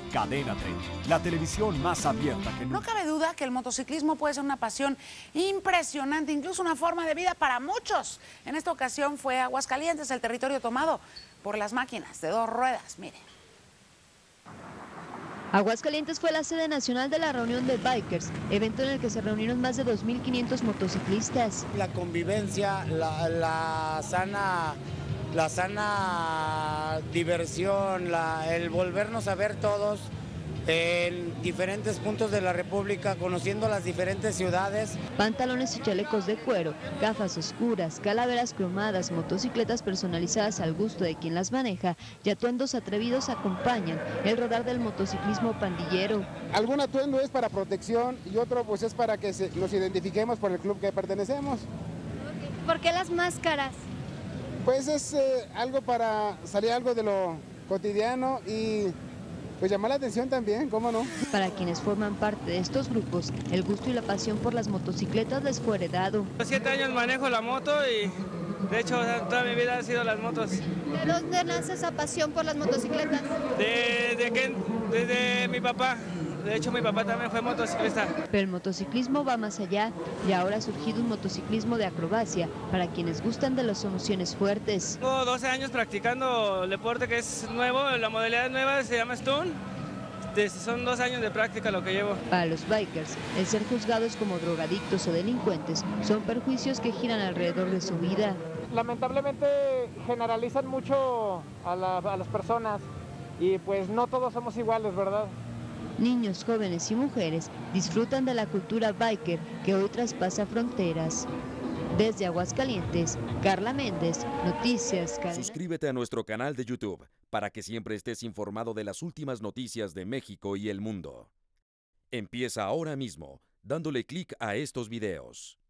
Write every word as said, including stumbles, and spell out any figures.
Cadena treinta, la televisión más abierta que nunca. No cabe duda que el motociclismo puede ser una pasión impresionante, incluso una forma de vida para muchos. En esta ocasión fue Aguascalientes, el territorio tomado por las máquinas de dos ruedas. Mire. Aguascalientes fue la sede nacional de la reunión de Bikers, evento en el que se reunieron más de dos mil quinientos motociclistas. La convivencia, la, la sana, la sana diversión, la, el volvernos a ver todos en diferentes puntos de la República, conociendo las diferentes ciudades. Pantalones y chalecos de cuero, gafas oscuras, calaveras cromadas, motocicletas personalizadas al gusto de quien las maneja y atuendos atrevidos acompañan el rodar del motociclismo pandillero. Algún atuendo es para protección y otro pues es para que se, nos identifiquemos por el club que pertenecemos. ¿Por qué las máscaras? Pues es eh, algo para salir algo de lo cotidiano y pues llamar la atención también, ¿cómo no? Para quienes forman parte de estos grupos, el gusto y la pasión por las motocicletas les fue heredado. Siete años manejo la moto y de hecho toda mi vida han sido las motos. ¿De dónde nace esa pasión por las motocicletas? De, de que, desde mi papá. De hecho, mi papá también fue motociclista. Pero el motociclismo va más allá y ahora ha surgido un motociclismo de acrobacia para quienes gustan de las emociones fuertes. Tengo doce años practicando el deporte que es nuevo, la modalidad nueva se llama Stunt. Son dos años de práctica lo que llevo. Para los bikers, el ser juzgados como drogadictos o delincuentes son perjuicios que giran alrededor de su vida. Lamentablemente generalizan mucho a, la, a las personas y pues no todos somos iguales, ¿verdad? Niños, jóvenes y mujeres disfrutan de la cultura biker que hoy traspasa fronteras. Desde Aguascalientes, Carla Méndez, Noticias Cadena. Suscríbete a nuestro canal de YouTube para que siempre estés informado de las últimas noticias de México y el mundo. Empieza ahora mismo dándole clic a estos videos.